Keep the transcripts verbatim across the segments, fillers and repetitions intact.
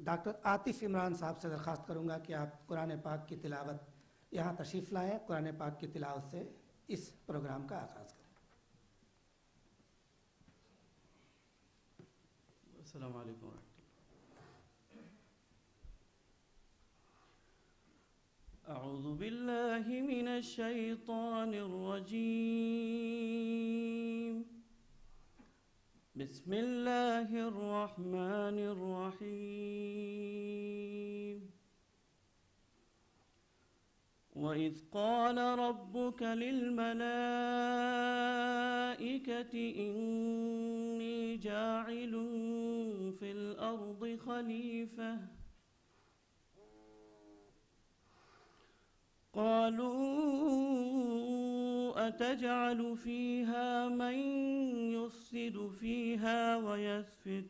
ڈاکٹر عاطف عمران صاحب سے درخواست کروں گا کہ آپ قرآن پاک کی تلاوت یہاں تشریف لائیں، قرآن پاک کی تلاوت سے اس پروگرام کا آغاز کریں۔ السلام علیکم ورحمۃ اللہ۔ اعوذ باللہ من الشیطان الرجیم، بسم اللہ الرحمن الرحیم۔ وَإِذْ قَالَ رَبُّكَ لِلْمَلَائِكَةِ إِنِّي جَاعِلٌ فِي الْأَرْضِ خَلِيفَةً قَالُوا أَتَجْعَلُ فِيهَا مَن يُفْسِدُ فِيهَا وَيَسْفِكُ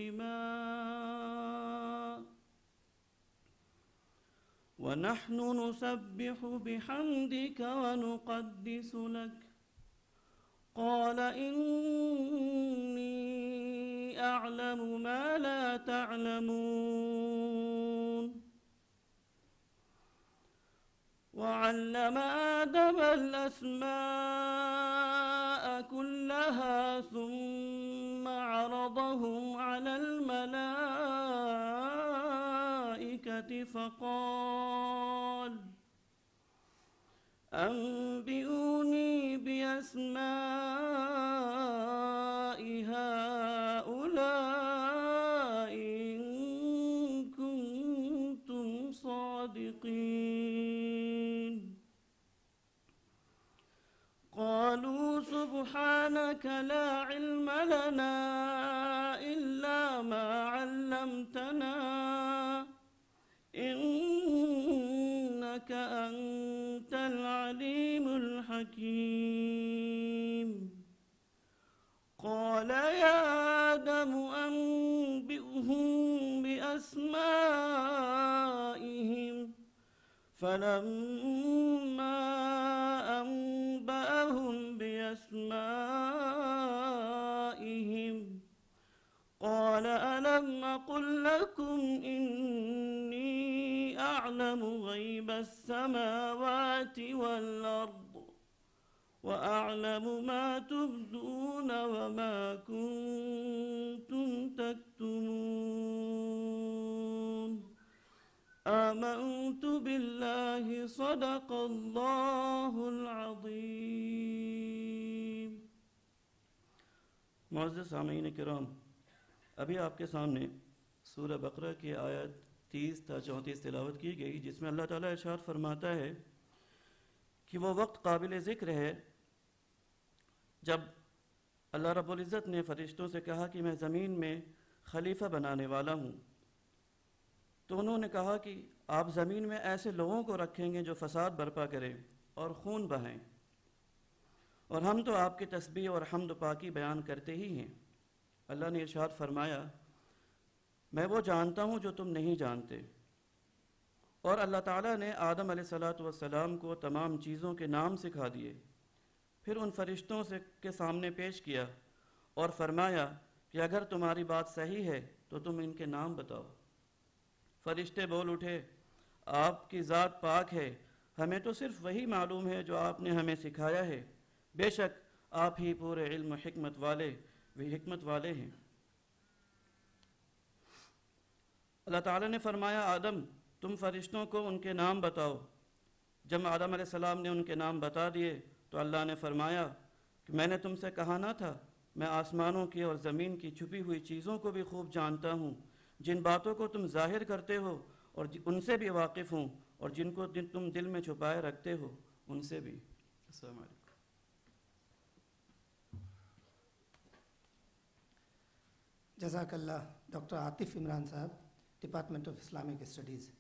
الدِّمَاءَ وَنَحْنُ نُسَبِّحُ بِحَمْدِكَ وَنُقَدِّسُ لَكَ قَالَ إِنِّي أَعْلَمُ مَا لَا تَعْلَمُونَ۔ وَعَلَّمَ آدَمَ الْأَسْمَاءَ كُلَّهَا ثُمَّ عَرَضَهُمْ عَلَى الْمَلَائِكَةِ فَقَالَ أَنبِئُونِي بِأَسْمَاءِ هَؤُلَاءِ إِن كُنتُمْ صَادِقِينَ۔ قالوا سبحانك لا علم لنا إلا ما علمتنا إنك أنت العليم الحكيم۔ قال يا آدم أنبئهم بأسمائهم فلما أنبأهم بأسمائهم قال ألم أقل لكم إني أعلم غيب السماوات والأرض وأعلم ما تبدون وما كنتم تكتمون۔ آمنت بالله صدق اللہ العظیم۔ معزز سامعین کرام، ابھی آپ کے سامنے سورہ بقرہ کی آیت تیس تا چونتیس تلاوت کی گئی، جس میں اللہ تعالیٰ ارشاد فرماتا ہے کہ وہ وقت قابل ذکر ہے جب اللہ رب العزت نے فرشتوں سے کہا کہ میں زمین میں خلیفہ بنانے والا ہوں، تو انہوں نے کہا کہ آپ زمین میں ایسے لوگوں کو رکھیں گے جو فساد برپا کریں اور خون بہائیں، اور ہم تو آپ کی تسبیح اور حمد و پاکی بیان کرتے ہی ہیں۔ اللہ نے ارشاد فرمایا میں وہ جانتا ہوں جو تم نہیں جانتے، اور اللہ تعالیٰ نے آدم علیہ الصلاۃ والسلام کو تمام چیزوں کے نام سکھا دیے، پھر ان فرشتوں سے کے سامنے پیش کیا اور فرمایا کہ اگر تمہاری بات صحیح ہے تو تم ان کے نام بتاؤ۔ فرشتے بول اٹھے آپ کی ذات پاک ہے، ہمیں تو صرف وہی معلوم ہے جو آپ نے ہمیں سکھایا ہے، بے شک آپ ہی پورے علم و حکمت والے و حکمت والے ہیں۔ اللہ تعالیٰ نے فرمایا آدم تم فرشتوں کو ان کے نام بتاؤ۔ جب آدم علیہ السلام نے ان کے نام بتا دیے تو اللہ نے فرمایا کہ میں نے تم سے کہا نہ تھا میں آسمانوں کی اور زمین کی چھپی ہوئی چیزوں کو بھی خوب جانتا ہوں، جن باتوں کو تم ظاہر کرتے ہو اور ان سے بھی واقف ہوں، اور جن کو تم دل میں چھپائے رکھتے ہو ان سے بھی۔ السلام علیکم۔ جزاک اللہ ڈاکٹر عاطف عمران صاحب، ڈپارٹمنٹ آف اسلامک اسٹڈیز۔